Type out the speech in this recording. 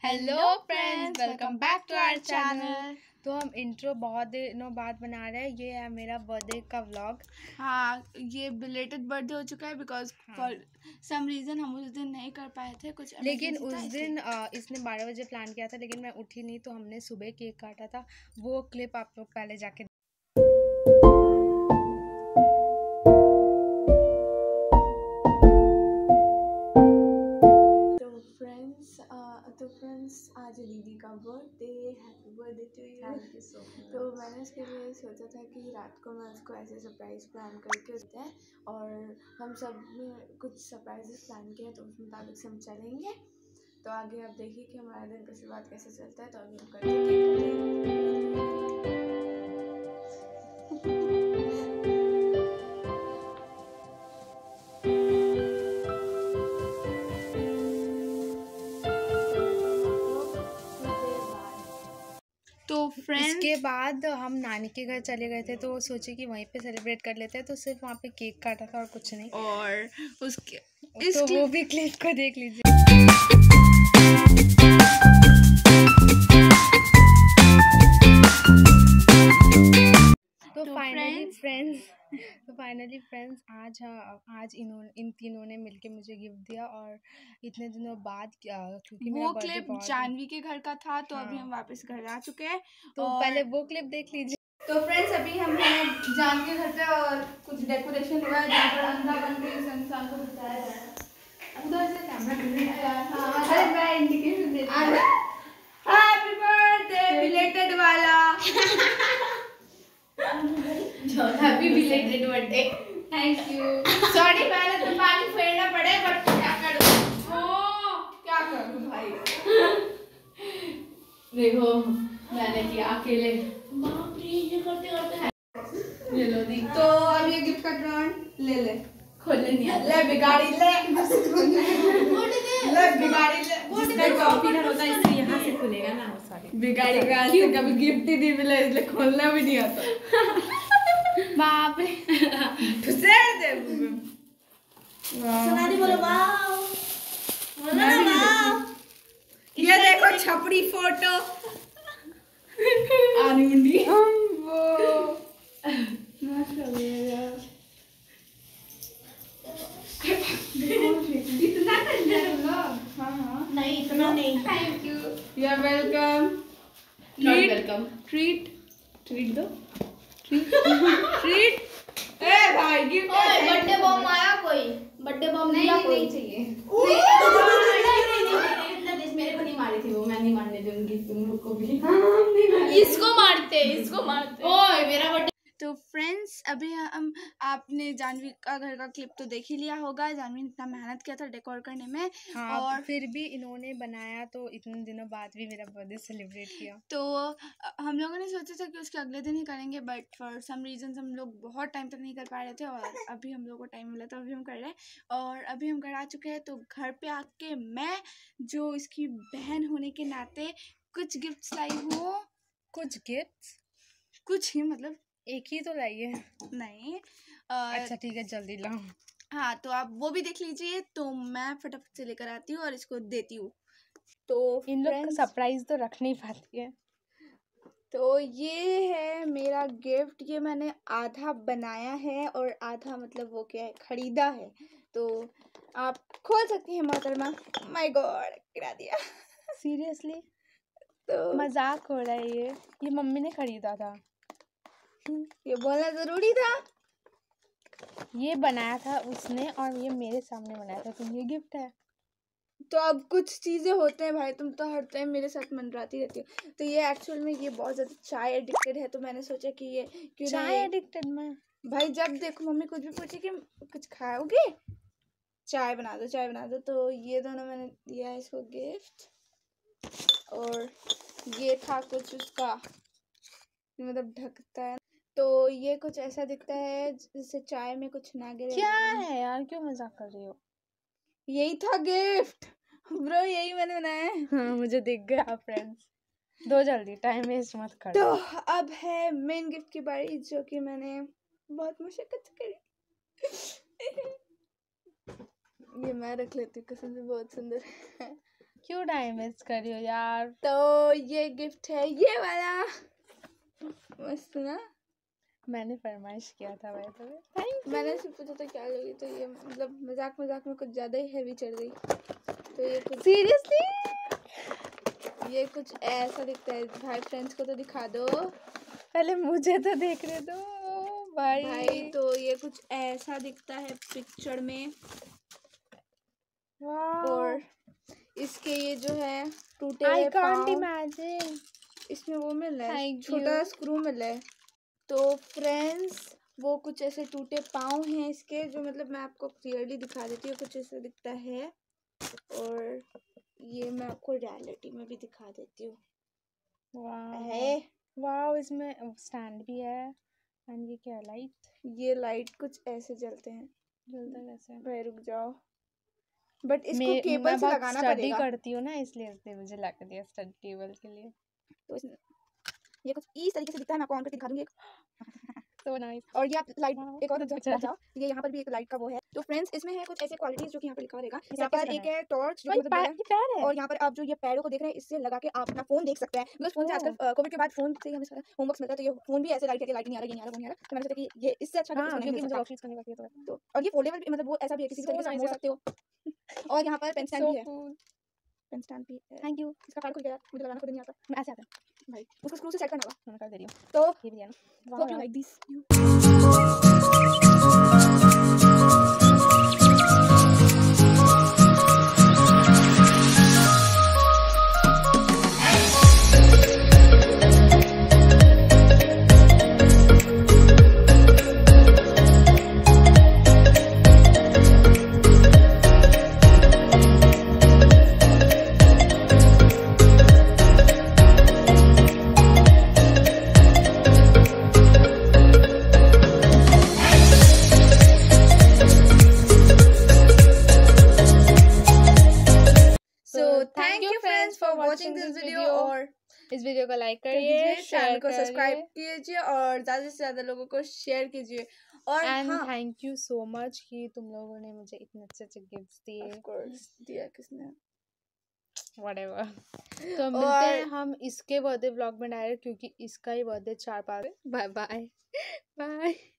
Hello friends, welcome back to our channel. तो हम intro बहुत दिनों बाद बना रहे हैं। ये है मेरा बर्थडे का व्लॉग। हाँ, ये बिलेटेड बर्थडे हो चुका है बिकॉज फॉर सम रीज़न हम उस दिन नहीं कर पाए थे, कुछ लेकिन उस दिन इसने 12 बजे प्लान किया था, लेकिन मैं उठी नहीं, तो हमने सुबह केक काटा था। वो क्लिप आप लोग पहले जाके तो फ्रेंड्स आज दीदी का birthday, happy birthday to you. Thank you so much. तो मैंने उसके लिए सोचा था कि रात को मैं उसको ऐसे सरप्राइज़ प्लान करके उसते हैं, और हम सब ने कुछ सरप्राइजेस प्लान किए हैं, तो उस मुताबिक से हम चलेंगे। तो आगे आप देखिए कि हमारा दिन का शुरुआत कैसे चलता है। तो अभी हम करते हैं। तो फ्रेंड्स इसके बाद हम नानी के घर चले गए थे, तो सोचे कि वहीं पे सेलिब्रेट कर लेते हैं, तो सिर्फ वहाँ पे केक काटा था और कुछ नहीं। और उसके तो वो भी क्लिप को देख लीजिए। तो फाइनली फ्रेंड्स आज इन तीनों ने मिलके मुझे गिफ्ट दिया, और इतने दिनों बाद क्योंकि मेरा वो बर्थडे क्लिप बहुत जानवी के घर का था, तो अभी हाँ। हम वापस घर आ चुके हैं। तो पहले वो क्लिप देख लीजिए। तो फ्रेंड्स अभी हम हैं जान के घर पे, और कुछ डेकोरेशन हुआ है जहाँ पर अंधा बन के इस इंसान को बताया जा रहा है। अंदर से कैमरा अरे मैं इंडिकेशन देती हूँ। हैप्पी बर्थडे बिलेटेड वाला। Happy belated birthday. Thank you. Sorry, पहले तो पानी फेरना पड़े, बट क्या करूँ, क्या करूँ भाई। देखो मैंने किया अकेले। बाप रे, ये करते करते ये लो दी। तो अब ये गिफ्ट का टर्न ले ले। खोलने नहीं आता। ले बिगाड़ी ले। ले बिगाड़ी ले। जिसका कॉपी होता है इससे यहाँ से खुलेगा ना। सॉरी, बिगाड़ी का आज तक कभी गिफ्ट ही नहीं मिला, इसलिए खोलना भी नहीं आता। बाप रे, ठुसेड़ दे। सुना दी, बोलो वाओ, बोलो ना वाओ। ये देखो छपड़ी फोटो। आनी मुंडी वो माशाल्लाह। इतना हाँ नहीं, इतना नहीं। Thank you, you are welcome. Treat दो। ट्रीट ए भाई, गिफ्ट। बर्थडे बम आया, कोई बर्थडे बम दिया? कोई चाहिए। मेरे को नहीं मारी थी वो, मैं नहीं मारने दूंगी तुम लोग को भी। इसको मारते। ओए मेरा बर्थडे। तो फ्रेंड्स अभी हम, आपने जानवी का घर का क्लिप तो देख ही लिया होगा। जानवी ने इतना मेहनत किया था डेकोर करने में। हाँ, और फिर भी इन्होंने बनाया, तो इतने दिनों बाद भी मेरा बर्थडे सेलिब्रेट किया। तो हम लोगों ने सोचा था कि उसके अगले दिन ही करेंगे, बट फॉर सम रीज़न हम लोग बहुत टाइम तक नहीं कर पा रहे थे, और अभी हम लोग को टाइम मिला तो अभी हम कर रहे हैं। और अभी हम घर आ चुके हैं। तो घर पे आके मैं, जो इसकी बहन होने के नाते, कुछ गिफ्ट्स लाई हूँ। कुछ गिफ्ट्स, कुछ ही मतलब, एक ही तो लाइए। नहीं। अच्छा ठीक है, जल्दी लाओ। हाँ, तो आप वो भी देख लीजिए। तो मैं फटाफट से लेकर आती हूँ और इसको देती हूँ। तो इन लोग का सरप्राइज तो रख नहीं पाती है। तो ये है मेरा गिफ्ट। ये मैंने आधा बनाया है और आधा मतलब वो क्या है, खरीदा है। तो आप खोल सकती हैं मोहतरमा। माय गॉड, गिरा दिया। सीरियसली तो मजाक हो रहा है। ये मम्मी ने खरीदा था। ये बोलना जरूरी था। ये बनाया था उसने, और ये मेरे सामने बनाया था, तो ये गिफ्ट है। तो अब कुछ चीज़ें होते हैं भाई, तुम तो हर टाइम मेरे साथ मंडराती रहती हो। तो ये एक्चुअल में ये बहुत ज़्यादा चाय एडिक्टेड है, तो मैंने सोचा कि ये क्यों ना चाय एडिक्टेड में भाई, जब देखो मम्मी कुछ भी पूछे कि कुछ खाओगे, चाय बना दो, चाय बना दो। तो ये दोनों मैंने दिया है इसको गिफ्ट। और ये था कुछ उसका, मतलब ढकता है, तो ये कुछ ऐसा दिखता है जिससे चाय में कुछ ना गिरे। क्या है यार, क्यों मजाक कर रही हो? यही था गिफ्ट ब्रो, यही मैंने बनाया है। हाँ, मुझे दिख गया। फ्रेंड्स दो जल्दी, टाइम वेस्ट मत कर। तो अब है मेन गिफ्ट की बारी, जो कि मैंने बहुत मुशक्कत से करी। ये मैं रख लेती हूँ, कसम से बहुत सुंदर है। क्यों टाइम वेस्ट कर रही हो यार? तो ये गिफ्ट है ये वाला, मस्त ना। मैंने फरमाइश किया था भाई तो मैंने सिर्फ पूछा था क्या लोगी, तो ये मतलब मजाक मजाक में कुछ ज्यादा ही हैवी चढ़ गई। तो ये कुछ सीरियसली ये कुछ ऐसा दिखता है भाई, फ्रेंड्स को तो दिखा दो पहले मुझे तो देखने दो भाई। भाई। तो ये कुछ ऐसा दिखता है पिक्चर में, और इसके ये जो है टूटे आई हुए कांट पाँव, इमेजिन। इसमें वो मिला है, Thank छोटा you. स्क्रू मिला है। तो फ्रेंड्स वो कुछ ऐसे टूटे पाँव हैं इसके, जो मतलब मैं आपको क्लियरली दिखा देती हूँ, कुछ ऐसा दिखता है। और ये मैं आपको रियलिटी में भी दिखा देती हूँ। वाओ इसमें स्टैंड भी है। एंड ये क्या लाइट? ये लाइट कुछ ऐसे जलते हैं। जलता कैसे? भाई रुक जाओ, बट इसको मैं केबल से बहुत लगाना स्टडी पड़ेगा। करती हूँ ना, इसलिए इसने मुझे लगा दिया स्टडी टेबल के लिए। तो ये कुछ इस तरीके से दिखता है, मैं आपको ऑन करके दिखा दूंगी। So nice. और ये आप लाइट एक और अच्छा। जाओ, ये यहाँ पर भी एक लाइट का वो है। तो फ्रेंड्स इसमें है कुछ ऐसे क्वालिटीज जो कि यहाँ पर लिखा रहेगा। ये यहाँ कैसे पर एक बना है टॉर्च जो भाई, मतलब बड़ा है, ये पैर है। और यहाँ पर आप जो ये पैरों को देख रहे हैं, इससे लगा के आप अपना फोन देख सकते हैं। बिकॉज फोन से आजकल कोविड के बाद फोन से ही हमें सारा होमवर्क मिलता है। तो ये फोन भी ऐसे लाइट है, लाइट नहीं आ रहा, ये नहीं आ रहा, वो नहीं आ रहा। तो मैंने सोचा कि ये इससे अच्छा हाँ, क्योंकि मुझे वर्कशीट्स करने बाकी है तो और ये फोल्डेबल भी, मतलब वो ऐसा भी है, किसी So तरीके से आप nice मोड़ यार। सकते हो। और यहाँ पर पेन स्टैंड सो भी है, कूल। पेन स्टैंड भी है। Thank you. इसका कार्ड खुल गया, मुझे लगाना खुद नहीं आता मैं ऐसे आता है भाई, उसको स्क्रू से सेट करना होगा। मैं कर दे रही हूँ। तो ये भी है ना। hope you वाह like this. So thank you friends for watching this video, और इस वीडियो को लाइक करिए, करिए, चैनल शेयर को सब्सक्राइब करिए कीजिए और ज़्यादा से ज़्यादा लोगों को शेयर कीजिए। और एंड हाँ, थैंक यू सो मच कि तुम लोगों ने मुझे इतने अच्छे अच्छे गिफ्ट्स दिए। of course दिया किसने, व्हाटएवर। तो मिलते हैं हम इसके बर्थडे व्लॉग में डायरेक्ट, क्योंकि इसका ही बर्थडे 4 बाय बाय बाय।